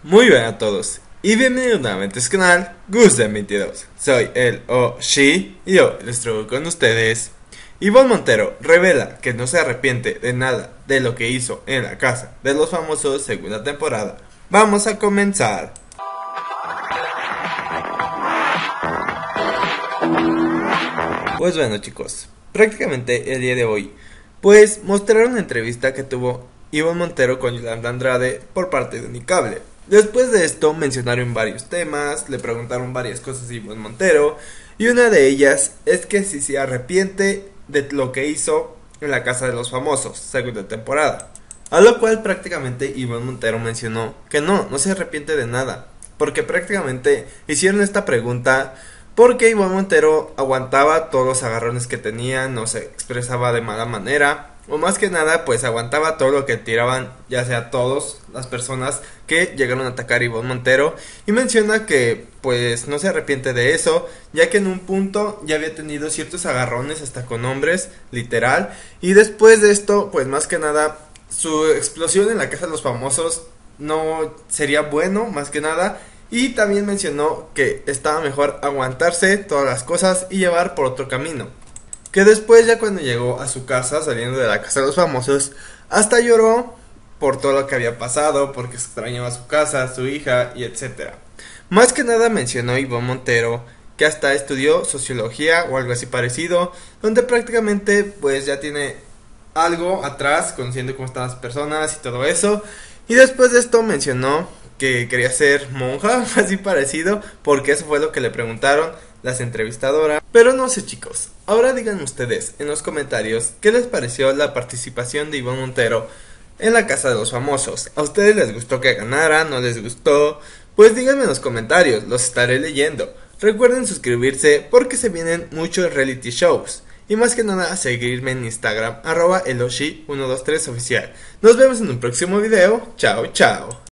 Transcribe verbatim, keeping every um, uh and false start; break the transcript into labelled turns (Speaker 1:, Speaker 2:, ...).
Speaker 1: Muy bien a todos y bienvenidos nuevamente a este canal Gusden veintidós. Soy el Oshi y hoy les traigo con ustedes. Ivonne Montero revela que no se arrepiente de nada de lo que hizo en la casa de los famosos segunda temporada. Vamos a comenzar. Pues bueno chicos, prácticamente el día de hoy pues mostraron una entrevista que tuvo Ivonne Montero con Yolanda Andrade por parte de Unicable. Después de esto mencionaron varios temas, le preguntaron varias cosas a Ivonne Montero y una de ellas es que si se arrepiente de lo que hizo en la casa de los famosos, segunda temporada. A lo cual prácticamente Ivonne Montero mencionó que no, no se arrepiente de nada, porque prácticamente hicieron esta pregunta porque Ivonne Montero aguantaba todos los agarrones que tenía, no se expresaba de mala manera, o más que nada pues aguantaba todo lo que tiraban, ya sea todas las personas que llegaron a atacar a Ivonne Montero, y menciona que pues no se arrepiente de eso, ya que en un punto ya había tenido ciertos agarrones hasta con hombres, literal, y después de esto pues más que nada su explosión en la casa de los famosos no sería bueno, más que nada. Y también mencionó que estaba mejor aguantarse todas las cosas y llevar por otro camino. Que después ya cuando llegó a su casa, saliendo de la casa de los famosos, hasta lloró por todo lo que había pasado, porque extrañaba su casa, su hija y etcétera. Más que nada mencionó Ivonne Montero que hasta estudió sociología o algo así parecido, donde prácticamente pues ya tiene algo atrás, conociendo cómo están las personas y todo eso. Y después de esto mencionó que quería ser monja, así parecido, porque eso fue lo que le preguntaron las entrevistadoras. Pero no sé chicos, ahora digan ustedes en los comentarios qué les pareció la participación de Ivonne Montero en la casa de los famosos. ¿A ustedes les gustó que ganara? ¿No les gustó? Pues díganme en los comentarios, los estaré leyendo. Recuerden suscribirse porque se vienen muchos reality shows. Y más que nada seguirme en Instagram, arroba eloshi uno dos tres oficial. Nos vemos en un próximo video, chao chao.